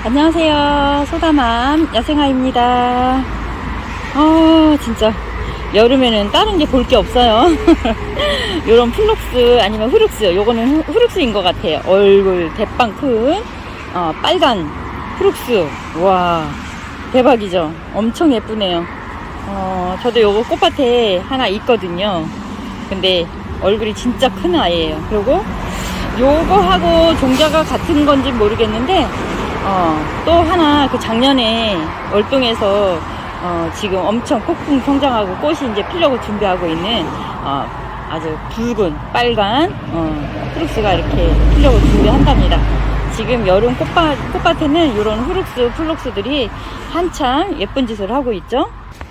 안녕하세요. 소다맘 야생아입니다. 진짜 여름에는 다른 게 볼 게 없어요. 요런 플록스 아니면 후룩스, 요거는 후룩스인 것 같아요. 얼굴 대빵 큰 빨간 후룩스. 와, 대박이죠. 엄청 예쁘네요. 저도 요거 꽃밭에 하나 있거든요. 근데 얼굴이 진짜 큰 아이예요. 그리고 요거하고 종자가 같은 건지 모르겠는데 또 하나 그 작년에 월동에서 지금 엄청 폭풍 성장하고 꽃이 이제 피려고 준비하고 있는 아주 붉은 빨간 후룩스가 이렇게 피려고 준비한답니다. 지금 여름 꽃밭에는 이런 후룩스 플록스들이 한참 예쁜 짓을 하고 있죠.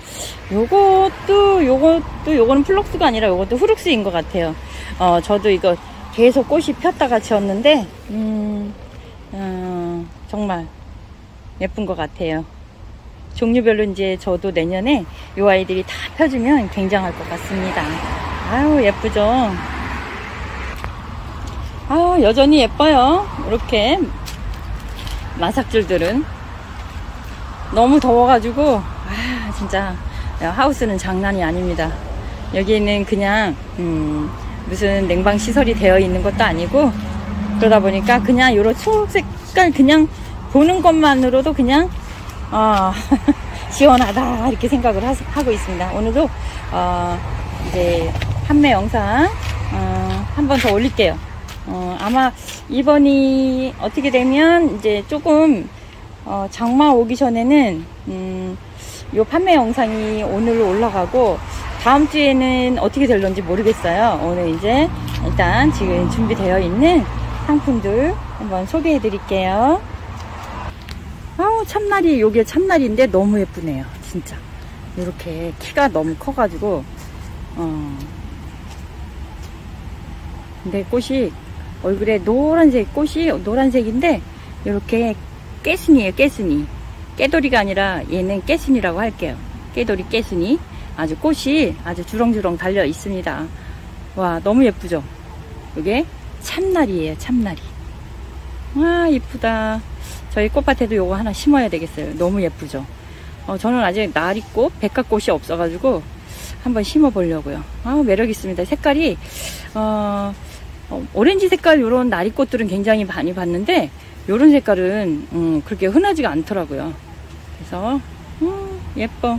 요거는 플록스가 아니라 요것도 후룩스인 것 같아요. 저도 이거 계속 꽃이 폈다가 지었는데 정말 예쁜 것 같아요. 종류별로 이제 저도 내년에 이 아이들이 다 펴주면 굉장할 것 같습니다. 아유, 예쁘죠? 여전히 예뻐요. 이렇게 마삭줄들은 너무 더워가지고 진짜 하우스는 장난이 아닙니다. 여기는 그냥 무슨 냉방 시설이 되어 있는 것도 아니고, 그러다 보니까 그냥 요런 초록색깔 그냥 보는 것만으로도 그냥 시원하다 이렇게 생각을 하고 있습니다. 오늘도 이제 판매 영상 한 번 더 올릴게요. 아마 이번이 어떻게 되면 이제 조금 장마 오기 전에는 요 판매 영상이 오늘 올라가고, 다음 주에는 어떻게 될런지 모르겠어요. 오늘 이제 일단 지금 준비되어 있는 상품들 한번 소개해 드릴게요. 참나리, 요게 참나리인데 너무 예쁘네요. 진짜 이렇게 키가 너무 커가지고 근데 꽃이 얼굴에 노란색, 꽃이 노란색인데 이렇게 깨순이에요. 깨순이, 깨돌이가 아니라 얘는 깨순이라고 할게요. 깨돌이, 깨순이. 아주 꽃이 아주 주렁주렁 달려 있습니다. 와, 너무 예쁘죠? 이게 참나리예요. 참나리. 와, 이쁘다. 저희 꽃밭에도 요거 하나 심어야 되겠어요. 너무 예쁘죠? 저는 아직 나리꽃, 백화꽃이 없어가지고 한번 심어 보려고요. 매력 있습니다. 색깔이 오렌지 색깔 요런 나리꽃들은 굉장히 많이 봤는데, 요런 색깔은 그렇게 흔하지가 않더라고요. 그래서 예뻐.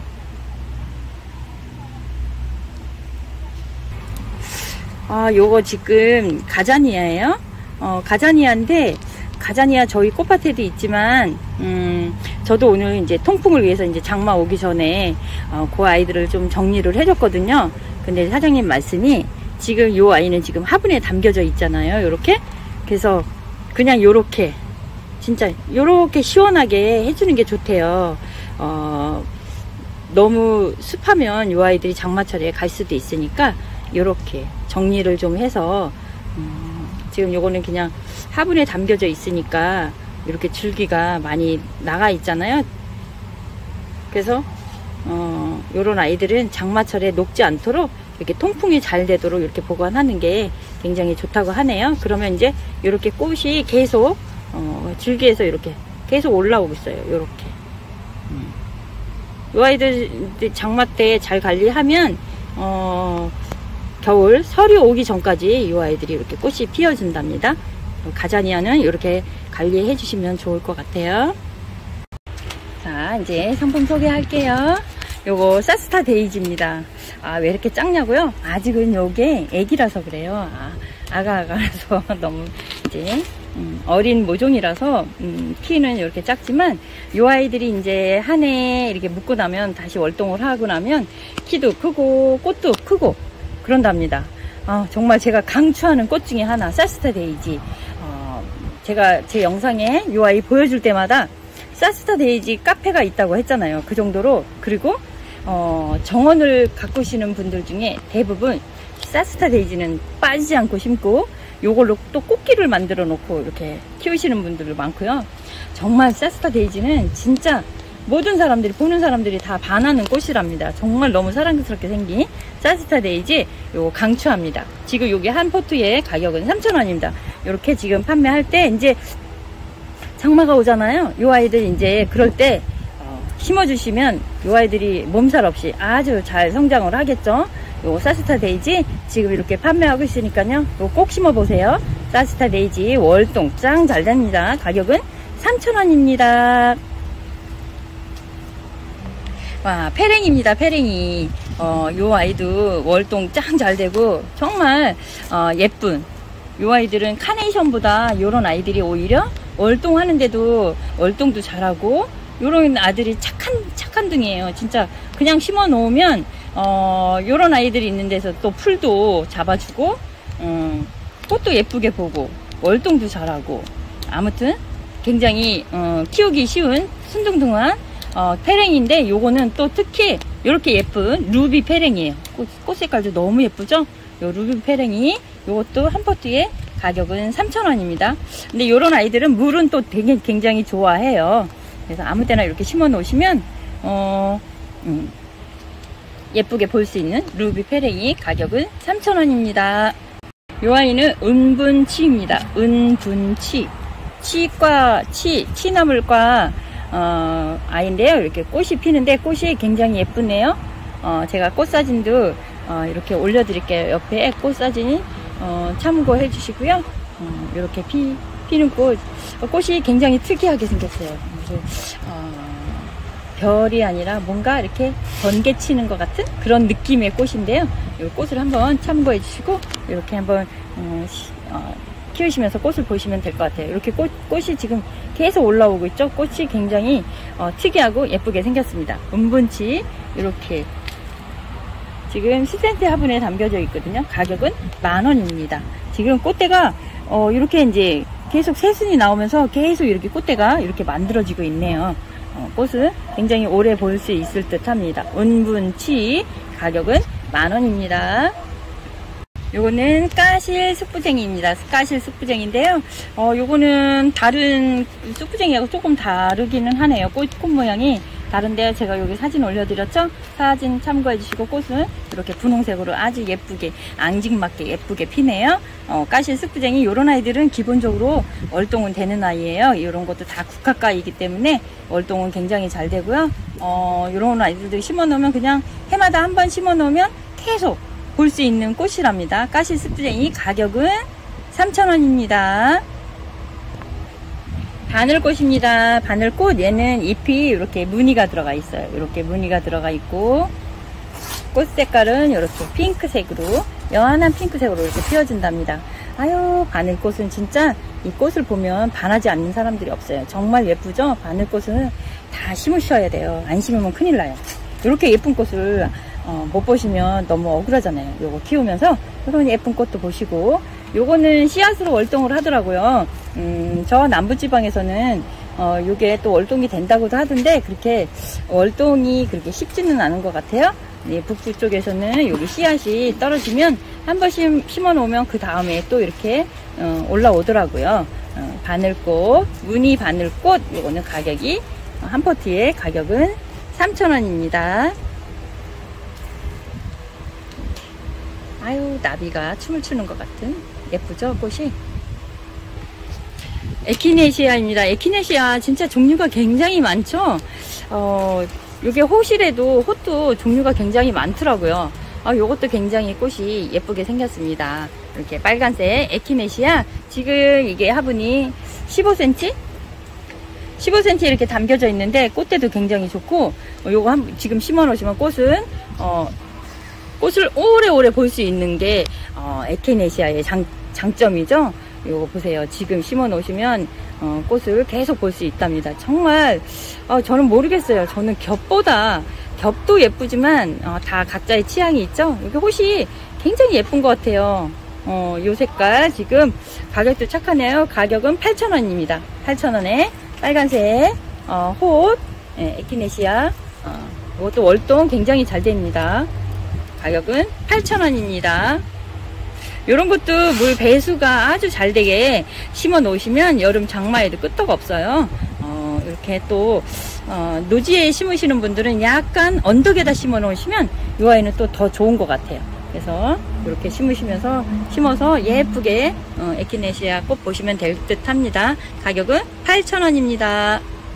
요거 지금 가자니아예요. 가자니아인데, 가자니아 저희 꽃밭에도 있지만 저도 오늘 이제 통풍을 위해서 이제 장마 오기 전에 그 아이들을 좀 정리를 해줬거든요. 근데 사장님 말씀이 지금 요 아이는 지금 화분에 담겨져 있잖아요. 요렇게. 그래서 그냥 요렇게 진짜 요렇게 시원하게 해주는 게 좋대요. 너무 습하면 요 아이들이 장마철에 갈 수도 있으니까 요렇게 정리를 좀 해서 지금 요거는 그냥 화분에 담겨져 있으니까 이렇게 줄기가 많이 나가 있잖아요. 그래서 요런 아이들은 장마철에 녹지 않도록 이렇게 통풍이 잘 되도록 이렇게 보관하는 게 굉장히 좋다고 하네요. 그러면 이제 이렇게 꽃이 계속 줄기에서 이렇게 계속 올라오고 있어요. 요렇게. 요 아이들 장마 때 잘 관리하면 겨울 설이 오기 전까지 이 아이들이 이렇게 꽃이 피어준답니다. 가자니아는 이렇게 관리해 주시면 좋을 것 같아요. 자, 이제 상품 소개할게요. 요거 사스타 데이지입니다. 왜 이렇게 작냐고요? 아직은 요게 애기라서 그래요. 아가라서 너무 이제 어린 모종이라서 키는 이렇게 작지만, 요 아이들이 이제 한 해 이렇게 묵고 나면 다시 월동을 하고 나면 키도 크고 꽃도 크고 그런답니다. 정말 제가 강추하는 꽃 중에 하나, 사스타 데이지. 제가 제 영상에 이 아이 보여줄 때마다 사스타 데이지 카페가 있다고 했잖아요. 그 정도로. 그리고 정원을 가꾸시는 분들 중에 대부분 사스타 데이지는 빠지지 않고 심고, 요걸로 또 꽃길을 만들어 놓고 이렇게 키우시는 분들도 많고요. 정말 사스타 데이지는 진짜 모든 사람들이, 보는 사람들이 다 반하는 꽃이랍니다. 정말 너무 사랑스럽게 생긴 사스타 데이지 요거 강추합니다. 지금 요게 한 포트의 가격은 3,000원입니다. 요렇게 지금 판매할 때 이제 장마가 오잖아요. 요 아이들 이제 그럴 때 심어주시면 요 아이들이 몸살 없이 아주 잘 성장을 하겠죠. 요 사스타 데이지 지금 이렇게 판매하고 있으니까요. 요 꼭 심어보세요. 사스타 데이지 월동 짱 잘 됩니다. 가격은 3,000원입니다. 와, 페랭입니다. 페랭이. 요 아이도 월동 짱 잘 되고 정말 예쁜 요 아이들은 카네이션보다 요런 아이들이 오히려 월동 하는데도 월동도 잘하고 요런 아들이 착한 등이에요. 진짜 그냥 심어 놓으면 요런 아이들이 있는 데서 또 풀도 잡아주고 꽃도 예쁘게 보고 월동도 잘하고 아무튼 굉장히 키우기 쉬운 순둥둥한 페랭인데 요거는 또 특히 이렇게 예쁜 루비 페랭이에요. 꽃 색깔도 너무 예쁘죠? 요 루비 페랭이 요것도 한 포트에 가격은 3,000원입니다. 근데 요런 아이들은 물은 또 되게 굉장히 좋아해요. 그래서 아무 때나 이렇게 심어 놓으시면 예쁘게 볼 수 있는 루비 페랭이 가격은 3,000원입니다. 요 아이는 은분치입니다. 은분치. 치나물과 아이인데요. 이렇게 꽃이 피는데 꽃이 굉장히 예쁘네요. 제가 꽃 사진도 이렇게 올려드릴게요. 옆에 꽃 사진 참고해 주시고요. 이렇게 피는 꽃이 굉장히 특이하게 생겼어요. 별이 아니라 뭔가 이렇게 번개 치는 것 같은 그런 느낌의 꽃인데요. 이 꽃을 한번 참고해 주시고 이렇게 한번 키우시면서 꽃을 보시면 될 것 같아요. 이렇게 꽃이 지금 계속 올라오고 있죠. 꽃이 굉장히 특이하고 예쁘게 생겼습니다. 은분치 이렇게 지금 10cm 화분에 담겨져 있거든요. 가격은 10,000원입니다. 지금 꽃대가 이렇게 이제 계속 새순이 나오면서 계속 이렇게 꽃대가 이렇게 만들어지고 있네요. 꽃을 굉장히 오래 볼 수 있을 듯 합니다. 은분치 가격은 10,000원입니다. 요거는 까실 쑥부쟁이입니다. 까실 쑥부쟁인데요. 요거는 다른 쑥부쟁이하고 조금 다르기는 하네요. 꽃 모양이 다른데 제가 여기 사진 올려드렸죠? 사진 참고해 주시고 꽃은 이렇게 분홍색으로 아주 예쁘게 앙증맞게 예쁘게 피네요. 까실 쑥부쟁이 요런 아이들은 기본적으로 월동은 되는 아이예요. 이런 것도 다 국화과이기 때문에 월동은 굉장히 잘 되고요. 요런 아이들도 심어 놓으면 그냥 해마다 한 번 심어 놓으면 계속 볼 수 있는 꽃이랍니다. 까실 쑥부쟁이 가격은 3,000원입니다. 바늘꽃입니다. 바늘꽃 얘는 잎이 이렇게 무늬가 들어가 있어요. 이렇게 무늬가 들어가 있고 꽃 색깔은 이렇게 핑크색으로 연한 핑크색으로 이렇게 피어진답니다. 아유, 바늘꽃은 진짜 이 꽃을 보면 반하지 않는 사람들이 없어요. 정말 예쁘죠? 바늘꽃은 다 심으셔야 돼요. 안 심으면 큰일 나요. 이렇게 예쁜 꽃을 못 보시면 너무 억울하잖아요. 요거 키우면서 이런 예쁜 꽃도 보시고 요거는 씨앗으로 월동을 하더라고요. 저 남부지방에서는 요게 또 월동이 된다고도 하던데 그렇게 월동이 그렇게 쉽지는 않은 것 같아요. 네, 북부 쪽에서는 여기 씨앗이 떨어지면 한 번 심어 놓으면 그 다음에 또 이렇게 올라오더라고요. 바늘꽃, 무늬 바늘꽃 요거는 가격이 한 포트의 가격은 3,000원입니다. 아유, 나비가 춤을 추는 것 같은 예쁘죠 꽃이. 에키네시아입니다. 에키네시아 진짜 종류가 굉장히 많죠. 요게 호실에도 호도 종류가 굉장히 많더라고요. 요것도 굉장히 꽃이 예쁘게 생겼습니다. 이렇게 빨간색 에키네시아 지금 이게 화분이 15cm? 15cm 이렇게 담겨져 있는데 꽃대도 굉장히 좋고 요거 지금 심어 놓으시면 꽃은 꽃을 오래오래 볼 수 있는 게 에키네시아의 장점이죠. 요거 보세요. 지금 심어 놓으시면 꽃을 계속 볼 수 있답니다. 정말 저는 모르겠어요. 저는 겹도 예쁘지만 다 각자의 취향이 있죠. 여기 꽃이 굉장히 예쁜 것 같아요. 요 색깔 지금 가격도 착하네요. 가격은 8,000원입니다. 8,000원에 빨간색 꽃 에키네시아 이것도 월동 굉장히 잘 됩니다. 가격은 8,000원입니다. 이런 것도 물 배수가 아주 잘 되게 심어 놓으시면 여름 장마에도 끄떡 없어요. 이렇게 또 노지에 심으시는 분들은 약간 언덕에다 심어 놓으시면 이 아이는 또 더 좋은 것 같아요. 그래서 이렇게 심어서 예쁘게 에키네시아 꽃 보시면 될 듯 합니다. 가격은 8,000원입니다.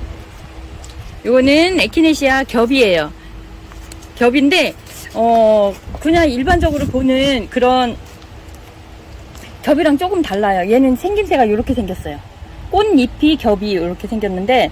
요거는 에키네시아 겹이에요. 겹인데 그냥 일반적으로 보는 그런 겹이랑 조금 달라요. 얘는 생김새가 이렇게 생겼어요. 꽃잎이 겹이 이렇게 생겼는데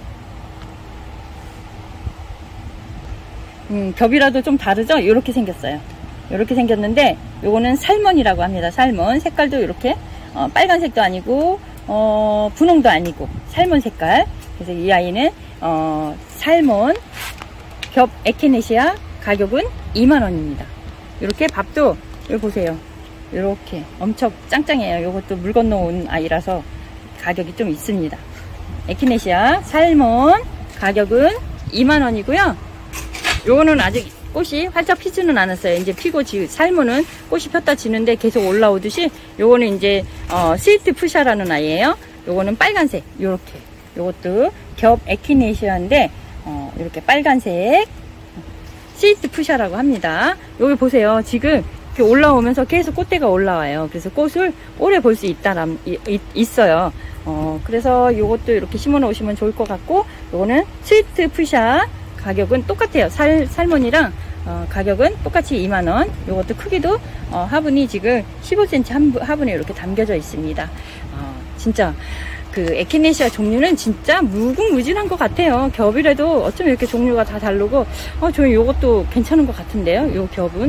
겹이라도 좀 다르죠? 이렇게 생겼어요. 이렇게 생겼는데 요거는 살몬이라고 합니다. 살몬 색깔도 이렇게 빨간색도 아니고 분홍도 아니고 살몬 색깔. 그래서 이 아이는 살몬 겹 에키네시아 가격은 2만원입니다. 이렇게 밥도 여기 보세요. 이렇게 엄청 짱짱해요. 이것도 물 건너온 아이라서 가격이 좀 있습니다. 에키네시아 살몬 가격은 2만원이고요. 요거는 아직 꽃이 활짝 피지는 않았어요. 이제 피고 살몬은 꽃이 폈다 지는데 계속 올라오듯이 요거는 이제 스위트 푸샤라는 아이예요. 요거는 빨간색 요렇게, 요것도 겹 에키네시아인데 이렇게 빨간색 스위트 푸샤라고 합니다. 여기 보세요. 지금 이렇게 올라오면서 계속 꽃대가 올라와요. 그래서 꽃을 오래 볼 수 있어요. 그래서 요것도 이렇게 심어 놓으시면 좋을 것 같고, 요거는 스위트 푸샤 가격은 똑같아요. 살몬이랑 가격은 똑같이 2만원. 요것도 크기도 화분이 지금 15cm 화분에 이렇게 담겨져 있습니다. 진짜 그 에키네시아 종류는 진짜 무궁무진한 것 같아요. 겹이라도 어쩜 이렇게 종류가 다 다르고 저는 요것도 괜찮은 것 같은데요. 요 겹은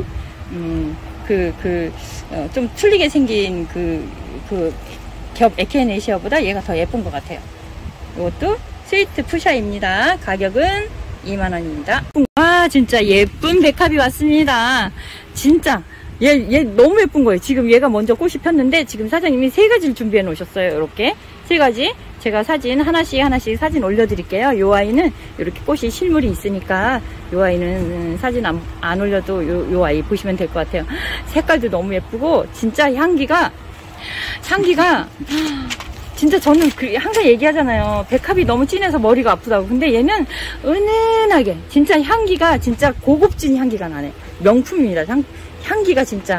좀 틀리게 생긴 그 겹 에키네시아보다 얘가 더 예쁜 것 같아요. 요것도 스위트 푸샤입니다. 가격은 2만원입니다. 와, 진짜 예쁜 백합이 왔습니다. 진짜 얘 너무 예쁜 거예요. 지금 얘가 먼저 꽃이 폈는데 지금 사장님이 3가지를 준비해 놓으셨어요. 이렇게 3가지 제가 사진 하나씩 사진 올려드릴게요. 요 아이는 이렇게 꽃이 실물이 있으니까 요 아이는 사진 안 올려도 요 아이 보시면 될 것 같아요. 색깔도 너무 예쁘고 진짜 향기가 진짜 저는 항상 얘기하잖아요. 백합이 너무 진해서 머리가 아프다고. 근데 얘는 은은하게 진짜 향기가 진짜 고급진 향기가 나네. 명품입니다. 향기가 진짜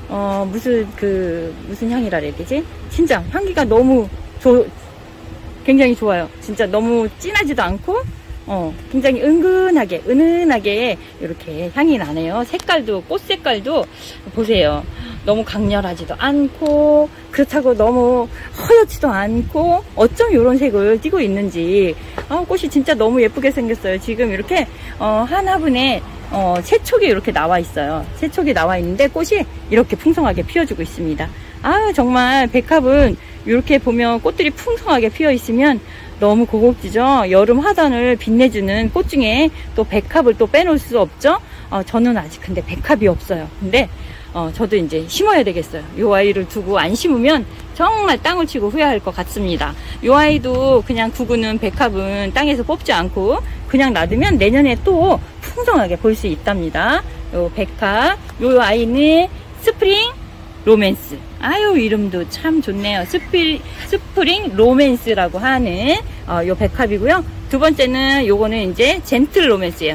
무슨 향이라 그래야 되지? 진짜 향기가 너무 굉장히 좋아요. 진짜 너무 진하지도 않고 굉장히 은은하게 이렇게 향이 나네요. 색깔도 꽃 색깔도 보세요. 너무 강렬하지도 않고 그렇다고 너무 허옇지도 않고 어쩜 이런 색을 띠고 있는지 꽃이 진짜 너무 예쁘게 생겼어요. 지금 이렇게 한 화분에 세촉이 이렇게 나와 있어요. 세촉이 나와 있는데 꽃이 이렇게 풍성하게 피어주고 있습니다. 정말 백합은 이렇게 보면 꽃들이 풍성하게 피어 있으면 너무 고급지죠. 여름 화단을 빛내주는 꽃 중에 또 백합을 또 빼놓을 수 없죠. 저는 아직 근데 백합이 없어요. 근데 저도 이제 심어야 되겠어요. 요 아이를 두고 안 심으면 정말 땅을 치고 후회할 것 같습니다. 요 아이도 그냥 두고는 백합은 땅에서 뽑지 않고 그냥 놔두면 내년에 또 풍성하게 볼 수 있답니다. 요 백합, 요 아이는 스프링 로맨스. 이름도 참 좋네요. 스프링 로맨스라고 하는 요 백합이고요. 두 번째는 요거는 이제 젠틀 로맨스예요.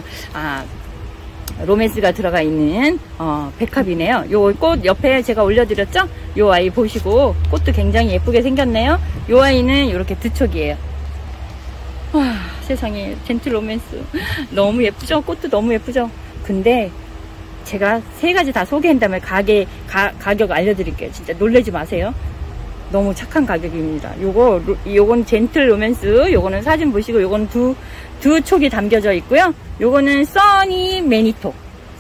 로맨스가 들어가 있는 백합이네요. 요 꽃 옆에 제가 올려드렸죠? 요 아이 보시고 꽃도 굉장히 예쁘게 생겼네요. 요 아이는 이렇게 두촉이에요. 세상에 젠틀 로맨스 너무 예쁘죠? 꽃도 너무 예쁘죠? 근데 제가 3가지 다 소개한 다음에 가격 알려드릴게요. 진짜 놀라지 마세요. 너무 착한 가격입니다. 요건 젠틀 로맨스, 요거는 사진 보시고 요거는 두 촉이 담겨져 있고요. 요거는 써니 매니토,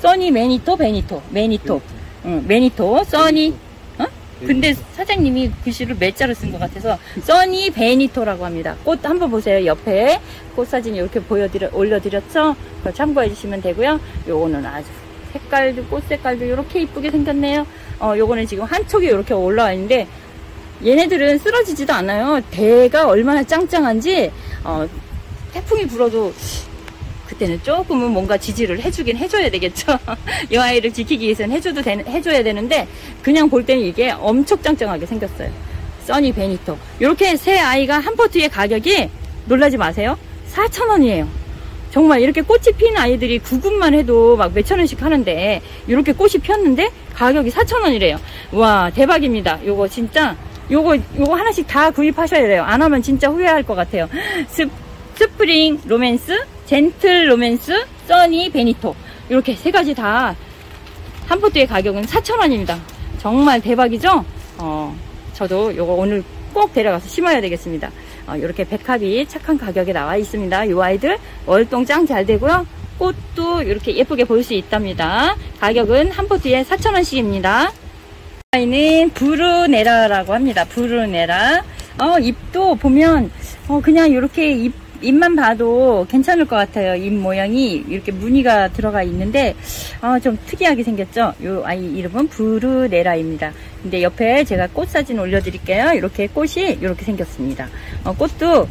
써니 근데 사장님이 글씨를 매자로 쓴 것 같아서 써니 베니토라고 합니다. 꽃 한번 보세요. 옆에 꽃 사진 이렇게 올려드렸죠? 그거 참고해 주시면 되고요. 요거는 아주 꽃 색깔도 이렇게 이쁘게 생겼네요. 요거는 지금 한 촉이 이렇게 올라와 있는데 얘네들은 쓰러지지도 않아요. 대가 얼마나 짱짱한지 태풍이 불어도 그때는 조금은 뭔가 지지를 해줘야 되겠죠. 이 아이를 지키기 위해서는 해줘야 되는데 그냥 볼 때는 이게 엄청 짱짱하게 생겼어요. 써니 베니토. 이렇게 세 아이가 한 포트의 가격이 놀라지 마세요. 4,000원이에요. 정말 이렇게 꽃이 핀 아이들이 구근만 해도 막 몇천 원씩 하는데 이렇게 꽃이 폈는데 가격이 4,000원이래요. 와, 대박입니다. 요거 진짜 요거 하나씩 다 구입하셔야 돼요. 안 하면 진짜 후회할 것 같아요. 스프링 로맨스, 젠틀 로맨스, 써니 베니토, 이렇게 세 가지 다 한 포트의 가격은 4,000원입니다. 정말 대박이죠? 저도 요거 오늘 꼭 데려가서 심어야 되겠습니다. 이렇게 백합이 착한 가격에 나와 있습니다. 요 아이들 월동 짱 잘 되고요. 꽃도 이렇게 예쁘게 볼 수 있답니다. 가격은 한 포트에 4,000원씩입니다. 아이는 브루네라라고 합니다. 브루네라. 잎도 보면 그냥 이렇게 잎만 봐도 괜찮을 것 같아요. 잎 모양이 이렇게 무늬가 들어가 있는데 좀 특이하게 생겼죠. 이 아이 이름은 브루네라입니다. 근데 옆에 제가 꽃 사진 올려드릴게요. 이렇게 꽃이 이렇게 생겼습니다. 꽃도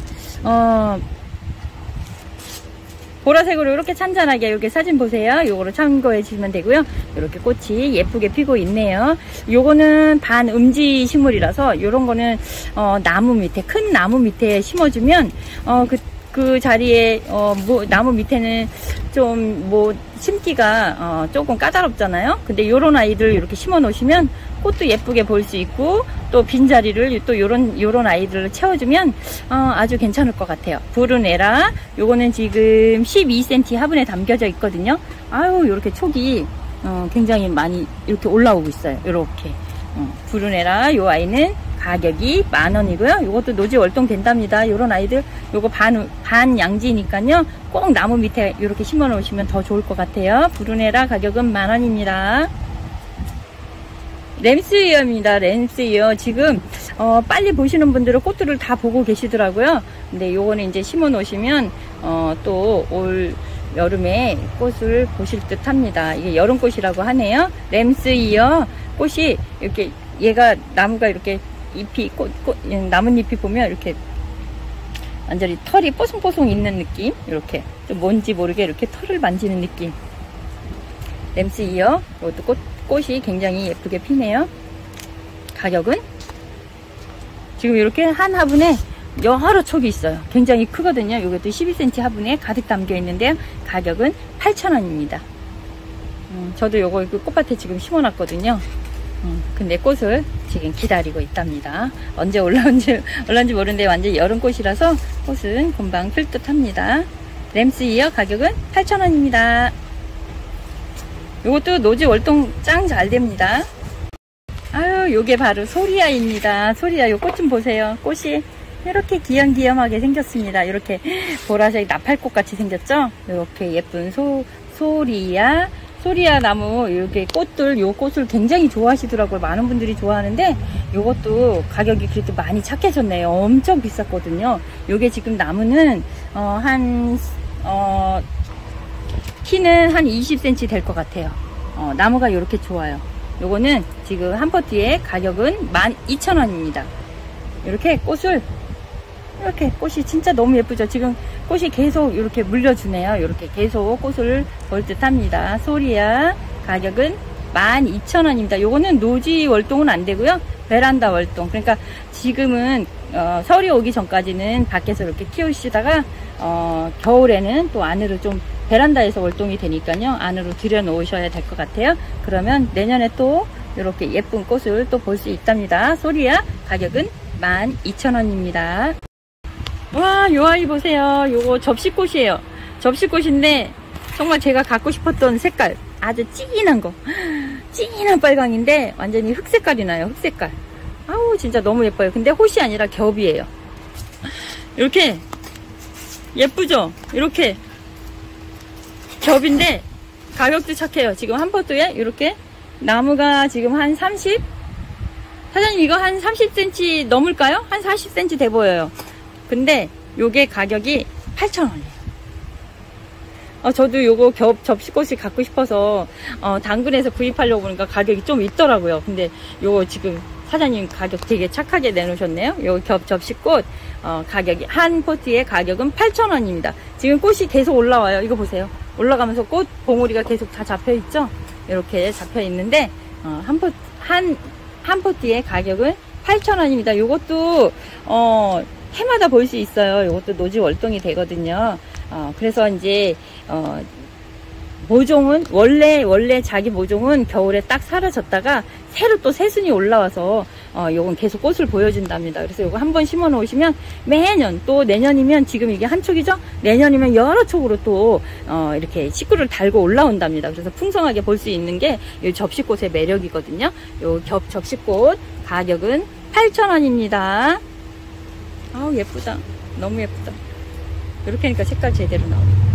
보라색으로 이렇게 찬찬하게 이렇게 사진 보세요. 요거로 참고해 주시면 되고요. 이렇게 꽃이 예쁘게 피고 있네요. 요거는 반음지 식물이라서 요런 거는 나무 밑에, 큰 나무 밑에 심어주면 그 자리에 나무 밑에는 좀 심기가 조금 까다롭잖아요. 근데 요런 아이들 이렇게 심어 놓으시면 꽃도 예쁘게 볼 수 있고 또 빈자리를 또 요런 아이들을 채워주면 아주 괜찮을 것 같아요. 브루네라 요거는 지금 12cm 화분에 담겨져 있거든요. 아유, 요렇게 촉이 굉장히 많이 이렇게 올라오고 있어요. 요렇게 브루네라 요 아이는 가격이 10,000원이고요. 요것도 노지 월동 된답니다. 요런 아이들 요거 반 양지니까요. 꼭 나무 밑에 이렇게 심어 놓으시면 더 좋을 것 같아요. 브루네라 가격은 10,000원입니다. 램스이어입니다. 램스이어. 지금 빨리 보시는 분들은 꽃들을 다 보고 계시더라고요. 근데 요거는 이제 심어 놓으시면 또 올 여름에 꽃을 보실 듯 합니다. 이게 여름꽃이라고 하네요. 램스이어 꽃이 이렇게 얘가 나무가 이렇게 잎이 나뭇잎이 보면 이렇게 완전히 털이 뽀송뽀송 있는 느낌. 이렇게 좀 뭔지 모르게 이렇게 털을 만지는 느낌. 램스이어. 이것도 꽃이 굉장히 예쁘게 피네요. 가격은 지금 이렇게 한 화분에 여러 촉이 있어요. 굉장히 크거든요. 이것도 12cm 화분에 가득 담겨 있는데요. 가격은 8,000원입니다. 저도 요거 꽃밭에 지금 심어놨거든요. 근데 꽃을 지금 기다리고 있답니다. 언제 올라온지 모르는데 완전 여름꽃이라서 꽃은 금방 필 듯 합니다. 램스이어 가격은 8,000원입니다. 요것도 노지 월동 짱 잘 됩니다. 아유, 요게 바로 소리아입니다. 소리아 요 꽃 좀 보세요. 꽃이 이렇게 귀염귀염하게 생겼습니다. 이렇게 보라색 나팔꽃 같이 생겼죠? 이렇게 예쁜 소리아 나무 이렇게 요 꽃을 굉장히 좋아하시더라고요. 많은 분들이 좋아하는데 요것도 가격이 그래도 많이 착해졌네요. 엄청 비쌌거든요. 요게 지금 나무는 키는 한 20cm 될 것 같아요. 나무가 이렇게 좋아요. 요거는 지금 한 포트의 가격은 12,000원입니다. 이렇게 꽃이 진짜 너무 예쁘죠. 지금 꽃이 계속 이렇게 물려주네요. 이렇게 계속 꽃을 볼 듯 합니다. 소리아 가격은 12,000원입니다. 요거는 노지 월동은 안 되고요. 베란다 월동. 그러니까 지금은 서울이 오기 전까지는 밖에서 이렇게 키우시다가 겨울에는 또 안으로 좀 베란다에서 월동이 되니까요. 안으로 들여 놓으셔야 될 것 같아요. 그러면 내년에 또 이렇게 예쁜 꽃을 또 볼 수 있답니다. 소리아 가격은 12,000원입니다. 와, 요 아이 보세요. 요거 접시꽃이에요. 접시꽃인데 정말 제가 갖고 싶었던 색깔, 아주 찐한 거, 찐한 빨강인데 완전히 흑색깔이 나요. 흑색깔. 아우, 진짜 너무 예뻐요. 근데 꽃이 아니라 겹이에요. 이렇게 예쁘죠? 이렇게 겹인데 가격도 착해요. 지금 한 포트에 이렇게 나무가 지금 한 30? 사장님 이거 한 30cm 넘을까요? 한 40cm 돼 보여요. 근데 요게 가격이 8,000원이에요. 저도 요거 접시꽃이 갖고 싶어서 당근에서 구입하려고 보니까 가격이 좀 있더라고요. 근데 요거 지금 사장님 가격 되게 착하게 내놓으셨네요. 요 접시꽃 가격이 한 포트의 가격은 8,000원입니다. 지금 꽃이 계속 올라와요. 이거 보세요. 올라가면서 꽃 봉우리가 계속 다 잡혀 있죠. 이렇게 잡혀 있는데 한 포트의 가격은 8,000원입니다. 요것도 해마다 볼 수 있어요. 요것도 노지 월동이 되거든요. 그래서 이제 모종은 원래 자기 모종은 겨울에 딱 사라졌다가 새로 또 새순이 올라와서 요건 계속 꽃을 보여준답니다. 그래서 요거 한번 심어 놓으시면 매년 또 내년이면 지금 이게 한 촉이죠? 내년이면 여러 촉으로 또 이렇게 식구를 달고 올라온답니다. 그래서 풍성하게 볼 수 있는 게 이 접시꽃의 매력이거든요. 요 접시꽃 가격은 8,000원입니다. 아우 예쁘다. 너무 예쁘다. 이렇게 하니까 색깔 제대로 나오네.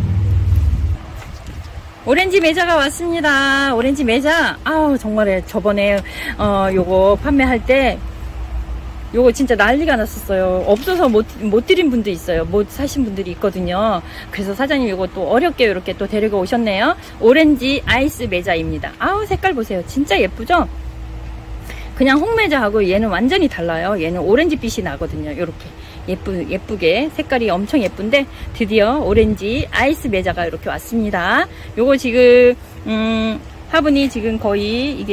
오렌지 매자가 왔습니다. 오렌지 매자. 아우 정말 저번에 요거 판매할 때 요거 진짜 난리가 났었어요. 없어서 못 드린 분도 있어요. 못 사신 분들이 있거든요. 그래서 사장님 요거 또 어렵게 이렇게 또 데리고 오셨네요. 오렌지 아이스 매자입니다. 아우 색깔 보세요. 진짜 예쁘죠? 그냥 홍매자하고 얘는 완전히 달라요. 얘는 오렌지빛이 나거든요. 요렇게 예쁘게 색깔이 엄청 예쁜데 드디어 오렌지 아이스 매자가 이렇게 왔습니다. 요거 지금 화분이 지금 거의 이게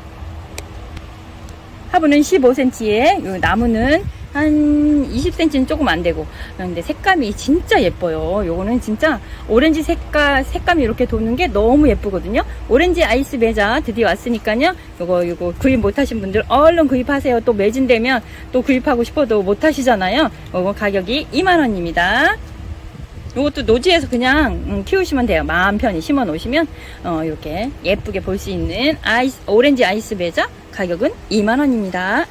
화분은 15cm에 요 나무는 한 20cm는 조금 안 되고, 그런데 색감이 진짜 예뻐요. 요거는 진짜 오렌지 색감이 이렇게 도는 게 너무 예쁘거든요. 오렌지 아이스 매자 드디어 왔으니까요. 요거 구입 못하신 분들 얼른 구입하세요. 또 매진되면 또 구입하고 싶어도 못하시잖아요. 요거 가격이 2만원입니다. 요것도 노지에서 그냥 키우시면 돼요. 마음 편히 심어 놓으시면 이렇게 예쁘게 볼 수 있는 오렌지 아이스 매자 가격은 2만원입니다.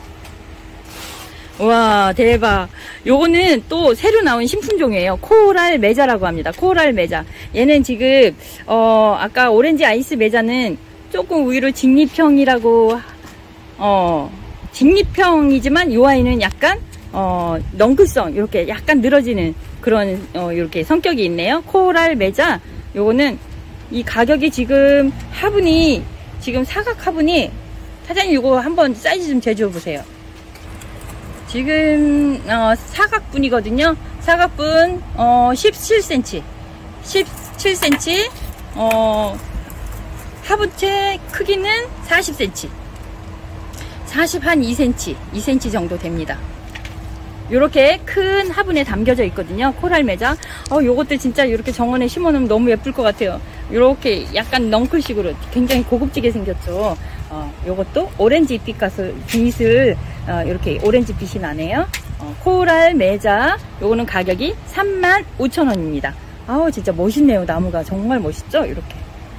와 대박. 요거는 또 새로 나온 신품종이에요. 코랄 매자라고 합니다. 코랄 매자. 얘는 지금 아까 오렌지 아이스 매자는 조금 의외로 직립형이라고 직립형이지만 요 아이는 약간 넝클성 이렇게 약간 늘어지는 그런 이렇게 성격이 있네요. 코랄 매자. 요거는 이 가격이 지금 화분이 지금 사각 화분이 사장님 요거 한번 사이즈 좀 재줘 보세요. 지금 사각분이거든요. 사각분 17cm 17cm 화분체 크기는 40cm 40 한 2cm 정도 됩니다. 이렇게 큰 화분에 담겨져 있거든요. 코랄 매자. 요것도 진짜 이렇게 정원에 심어 놓으면 너무 예쁠 것 같아요. 이렇게 약간 넝클식으로 굉장히 고급지게 생겼죠. 요것도 오렌지 빛을 이렇게 오렌지 빛이 나네요. 코랄 매자. 요거는 가격이 35,000원입니다. 아우 진짜 멋있네요. 나무가 정말 멋있죠. 이렇게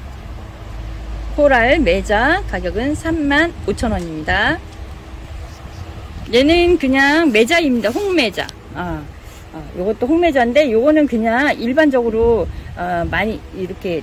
코랄 매자 가격은 35,000원입니다. 얘는 그냥 매자입니다. 홍매자. 요것도 홍매자인데 요거는 그냥 일반적으로 많이 이렇게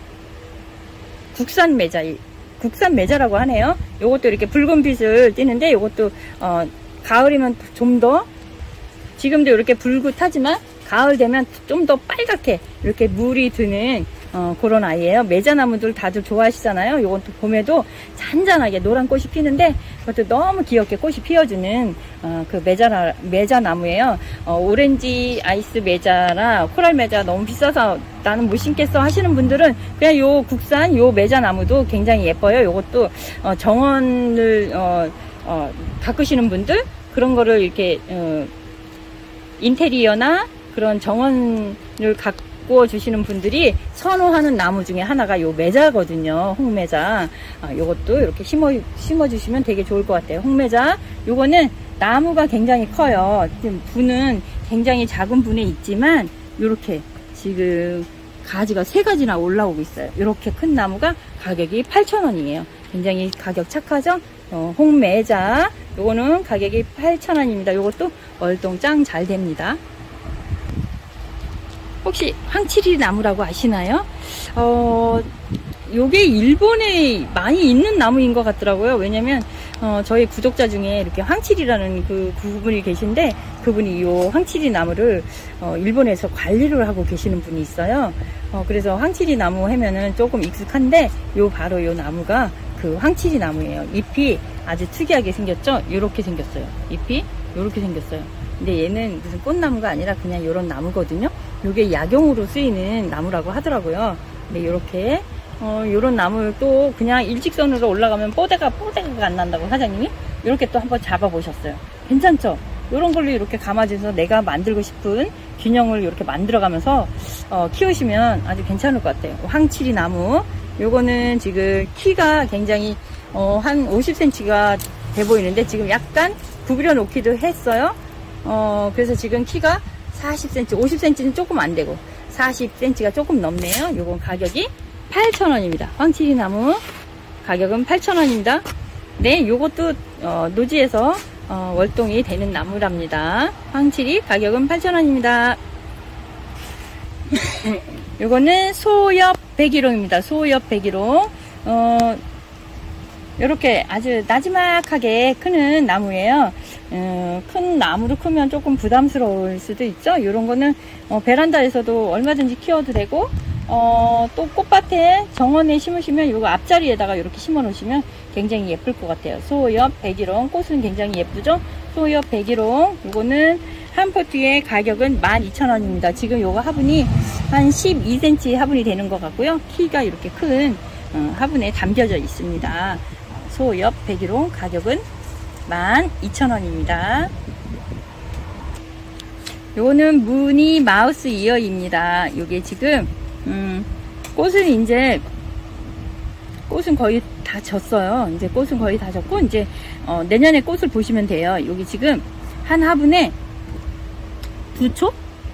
국산 매자라고 하네요. 요것도 이렇게 붉은 빛을 띠는데 요것도 가을이면 좀 더 지금도 이렇게 붉긋하지만 가을 되면 좀 더 빨갛게 이렇게 물이 드는 그런 아이예요. 매자나무들 다들 좋아하시잖아요. 요것도 봄에도 잔잔하게 노란 꽃이 피는데 그것도 너무 귀엽게 꽃이 피어주는 그 매자나무예요. 오렌지 아이스 매자나 코랄 매자 너무 비싸서 나는 못 심겠어 하시는 분들은 그냥 요 국산 요 매자나무도 굉장히 예뻐요. 요것도 정원을 가꾸시는 분들 그런 거를 이렇게 인테리어나 그런 정원을 가꾸어 주시는 분들이 선호하는 나무 중에 하나가 요 매자거든요. 홍매자. 요것도 이렇게 심어 주시면 되게 좋을 것 같아요. 홍매자. 요거는 나무가 굉장히 커요. 지금 분은 굉장히 작은 분에 있지만 요렇게 지금 가지가 3가지나 올라오고 있어요. 요렇게 큰 나무가 가격이 8,000원이에요. 굉장히 가격 착하죠? 홍매자. 요거는 가격이 8,000원입니다. 요것도 월동 짱 잘 됩니다. 혹시 황칠이 나무라고 아시나요? 요게 일본에 많이 있는 나무인 것 같더라고요. 왜냐면 저희 구독자 중에 이렇게 황칠이라는 그분이 계신데 그분이 요 황칠이 나무를 일본에서 관리를 하고 계시는 분이 있어요. 그래서 황칠이 나무 하면은 조금 익숙한데 바로 요 나무가 그 황칠이 나무예요. 잎이 아주 특이하게 생겼죠? 요렇게 생겼어요. 잎이 요렇게 생겼어요. 근데 얘는 무슨 꽃나무가 아니라 그냥 요런 나무거든요. 요게 약용으로 쓰이는 나무라고 하더라고요. 근데 요렇게 요런 나무를 또 그냥 일직선으로 올라가면 뽀대가 안 난다고 사장님이 이렇게 또 한번 잡아 보셨어요. 괜찮죠? 이런 걸로 이렇게 감아줘서 내가 만들고 싶은 균형을 이렇게 만들어가면서 키우시면 아주 괜찮을 것 같아요. 황치리 나무, 요거는 지금 키가 굉장히 한 50cm가 돼 보이는데 지금 약간 구부려 놓기도 했어요. 그래서 지금 키가 40cm, 50cm는 조금 안 되고 40cm가 조금 넘네요. 요건 가격이 8,000원입니다. 황치리 나무 가격은 8,000원입니다. 네, 요것도 노지에서 월동이 되는 나무랍니다. 황치리 가격은 8,000원입니다. 요거는 소엽 백일홍입니다. 소엽 백일홍. 요렇게 아주 나지막하게 크는 나무예요. 큰 나무로 크면 조금 부담스러울 수도 있죠. 요런 거는 베란다에서도 얼마든지 키워도 되고, 또 꽃밭에 정원에 심으시면 요거 앞자리에다가 이렇게 심어 놓으시면 굉장히 예쁠 것 같아요. 소엽 백일홍, 꽃은 굉장히 예쁘죠. 소엽 백일홍, 요거는 한 포트의 가격은 12,000원입니다. 지금 요거 화분이 한 12cm 화분이 되는 것 같고요. 키가 이렇게 큰 화분에 담겨져 있습니다. 소엽 백일홍 가격은 12,000원입니다. 요거는 무늬 마우스 이어입니다. 요게 지금 꽃은 이제 꽃은 거의 다 졌어요. 이제 꽃은 거의 다 졌고 이제 내년에 꽃을 보시면 돼요. 여기 지금 한 화분에 2촉?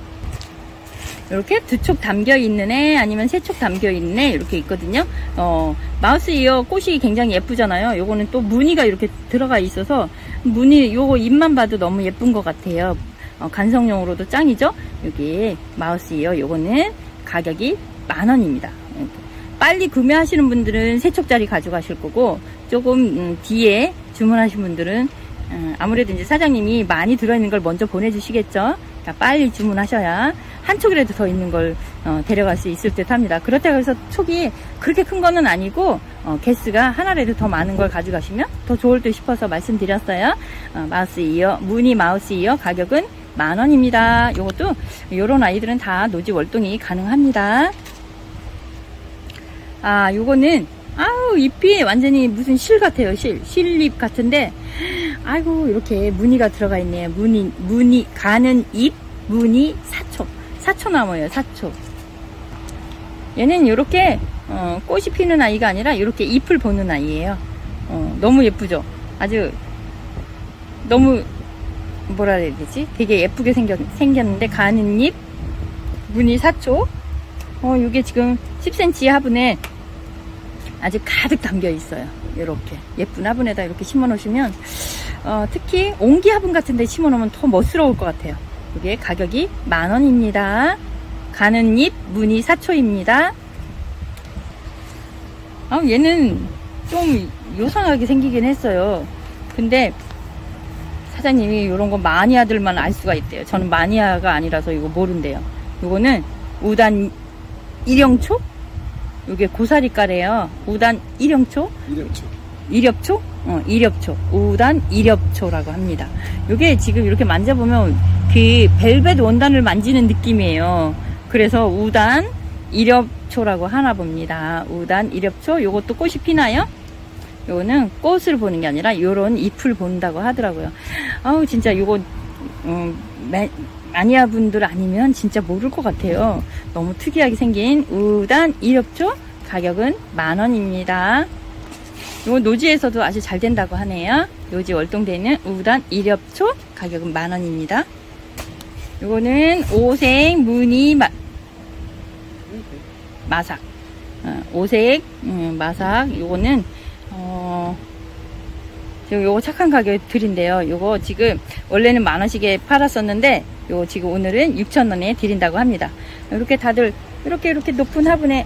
이렇게 2촉 담겨 있는 애 아니면 3촉 담겨 있는 애 이렇게 있거든요. 마우스 이어 꽃이 굉장히 예쁘잖아요. 요거는 또 무늬가 이렇게 들어가 있어서 무늬 요거 잎만 봐도 너무 예쁜 것 같아요. 간성용으로도 짱이죠. 여기 마우스 이어 요거는 가격이 10,000원입니다. 빨리 구매하시는 분들은 3촉짜리 가져가실 거고 조금 뒤에 주문하신 분들은 아무래도 이제 사장님이 많이 들어있는 걸 먼저 보내주시겠죠. 그러니까 빨리 주문하셔야 한 촉이라도 더 있는 걸 데려갈 수 있을 듯 합니다. 그렇다고 해서 촉이 그렇게 큰 거는 아니고 개수가 하나라도 더 많은 걸 가져가시면 더 좋을 듯 싶어서 말씀드렸어요. 마우스 이어, 무늬 마우스 이어 가격은 10,000원입니다. 요것도 요런 아이들은 다 노지 월동이 가능합니다. 요거는 아우 잎이 완전히 무슨 실 같아요. 실잎 같은데 아이고 이렇게 무늬가 들어가 있네요. 무늬 가는 잎 무늬 사초나무예요. 사초. 얘는 이렇게 꽃이 피는 아이가 아니라 이렇게 잎을 보는 아이예요. 너무 예쁘죠. 아주 너무 뭐라 해야 되지? 되게 예쁘게 생겼는데 가는 잎 무늬 사초. 이게 지금 10cm 화분에 아주 가득 담겨 있어요. 이렇게 예쁜 화분에다 이렇게 심어 놓으시면 특히 옹기 화분 같은 데 심어 놓으면 더 멋스러울 것 같아요. 이게 가격이 10,000원입니다. 가는 잎 무늬 사초입니다. 얘는 좀 요상하게 생기긴 했어요. 근데 사장님이 이런 거 마니아들만 알 수가 있대요. 저는 마니아가 아니라서 이거 모른대요. 이거는 우단 일형초? 이게 고사리가래요. 우단 일형초? 이렵초? 이렵초. 우단 이렵초라고 합니다. 이게 지금 이렇게 만져보면 그 벨벳 원단을 만지는 느낌이에요. 그래서 우단 이렵초라고 하나 봅니다. 우단 이렵초. 요것도 꽃이 피나요? 요거는 꽃을 보는 게 아니라 요런 잎을 본다고 하더라고요. 진짜 요거 마니아 분들 아니면 진짜 모를 것 같아요. 너무 특이하게 생긴 우단 이렵초 가격은 10,000원입니다. 요거 노지에서도 아주 잘 된다고 하네요. 노지 월동되는 우단 이렵초 가격은 10,000원입니다. 요거는 오색 무늬 마삭. 오색 마삭. 요거는 요거 착한 가격에 드린대요. 요거 지금 원래는 10,000원씩에 팔았었는데 요거 지금 오늘은 6,000원에 드린다고 합니다. 이렇게 다들 이렇게 높은 화분에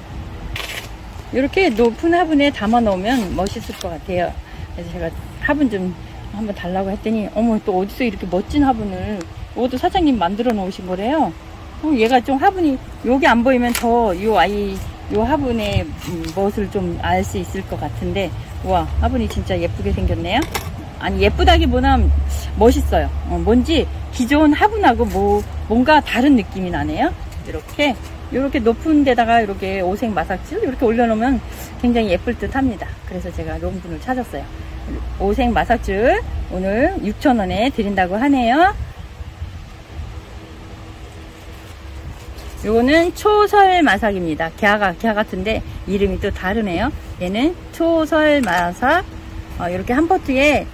담아 놓으면 멋있을 것 같아요. 그래서 제가 화분 좀 한번 달라고 했더니 어머 또 어디서 이렇게 멋진 화분을 이것도 사장님 만들어 놓으신 거래요. 얘가 좀 화분이 여기 안 보이면 더 요 화분의 멋을 좀 알 수 있을 것 같은데 와 화분이 진짜 예쁘게 생겼네요. 아니 예쁘다기보다 멋있어요. 뭔지 기존 화분하고 뭔가 다른 느낌이 나네요. 이렇게 높은 데다가 이렇게 오색 마삭줄 이렇게 올려놓으면 굉장히 예쁠 듯 합니다. 그래서 제가 이런 분을 찾았어요. 오색 마삭줄 오늘 6,000원에 드린다고 하네요. 요거는 초설 마삭입니다. 갸 같은데 이름이 또 다르네요. 얘는 초설 마삭. 이렇게 한 포트에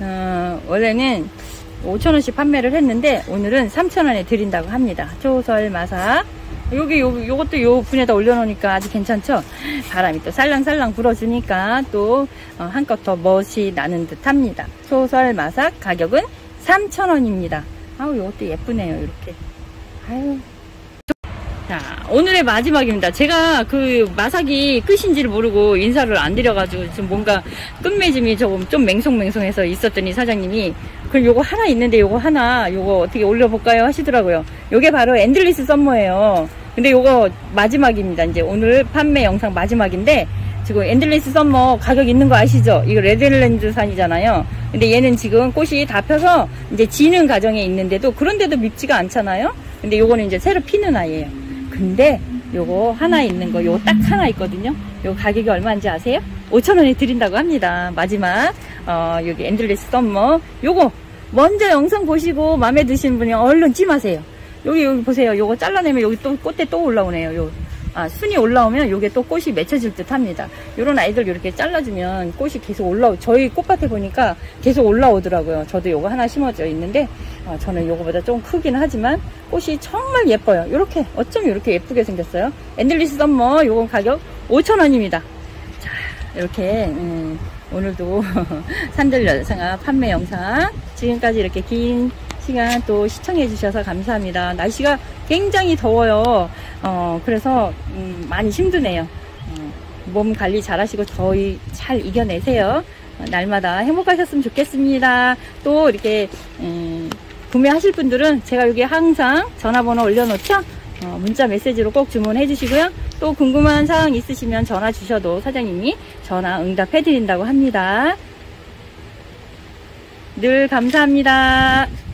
원래는 5,000원씩 판매를 했는데 오늘은 3,000원에 드린다고 합니다. 초설 마삭. 요것도 요 분에다 올려놓으니까 아주 괜찮죠? 바람이 또 살랑살랑 불어주니까 또 한껏 더 멋이 나는 듯 합니다. 초설 마삭 가격은 3,000원입니다. 아우, 요것도 예쁘네요. 이렇게. 아유. 자, 오늘의 마지막입니다. 제가 그 마삭이 끝인지를 모르고 인사를 안 드려가지고 지금 뭔가 끝맺음이 조금 좀 맹송맹송해서 있었더니 사장님이 그럼 요거 하나 있는데 요거 어떻게 올려볼까요? 하시더라고요. 요게 바로 엔들리스 썸머예요. 근데 요거 마지막입니다. 이제 오늘 판매 영상 마지막인데 지금 엔들리스 썸머 가격 있는 거 아시죠? 이거 레드랜드산이잖아요. 근데 얘는 지금 꽃이 다 펴서 이제 지는 과정에 있는데도 그런데도 밉지가 않잖아요. 근데 요거는 이제 새로 피는 아이예요. 근데 요거 하나 있는 거, 요거 딱 하나 있거든요. 요거 가격이 얼마인지 아세요? 5,000원에 드린다고 합니다. 마지막 여기 엔들리스 썸머 요거 먼저 영상 보시고 마음에 드시는 분이 얼른 찜하세요. 여기 보세요. 요거 잘라내면 여기 또 꽃대 또 올라오네요. 순이 올라오면 요게 또 꽃이 맺혀질 듯 합니다. 요런 아이들 이렇게 잘라주면 꽃이 계속 저희 꽃밭에 보니까 계속 올라오더라고요. 저도 요거 하나 심어져 있는데 저는 요거보다 좀 크긴 하지만 꽃이 정말 예뻐요. 요렇게 어쩜 이렇게 예쁘게 생겼어요. 엔들리스 썸머 요건 가격 5,000원입니다. 자, 이렇게 오늘도 산들여성아 판매 영상 지금까지 이렇게 긴 시간 또 시청해 주셔서 감사합니다. 날씨가 굉장히 더워요. 그래서 많이 힘드네요. 몸 관리 잘 하시고 더위 잘 이겨내세요. 날마다 행복하셨으면 좋겠습니다. 또 이렇게 구매하실 분들은 제가 여기 항상 전화번호 올려놓죠. 문자 메시지로 꼭 주문해 주시고요. 또 궁금한 사항 있으시면 전화 주셔도 사장님이 전화 응답해 드린다고 합니다. 늘 감사합니다.